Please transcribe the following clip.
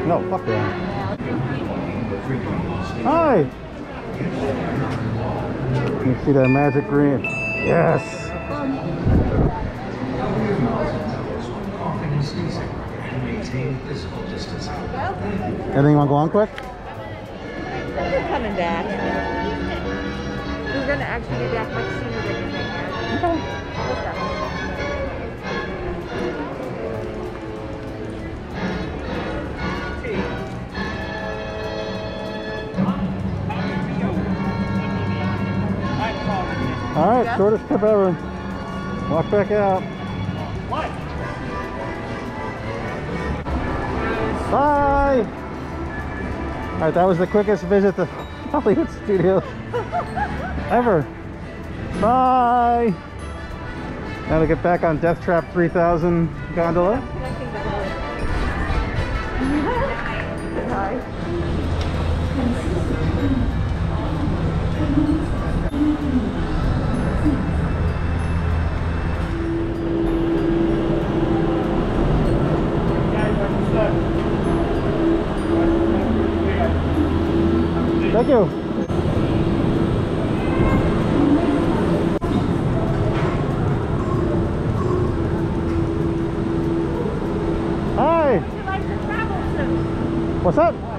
No, fuck yeah. Hi! You see that magic green? Yes! Anything you want to go on quick? We're coming back. We're going to actually get back much sooner than you think. Okay. Alright, shortest trip ever. Walk back out. What? Bye! Alright, that was the quickest visit to Hollywood Studios ever. Bye! Now to get back on Death Trap 3000 gondola. Thank you. Hi. Would you like to travel soon? What's up?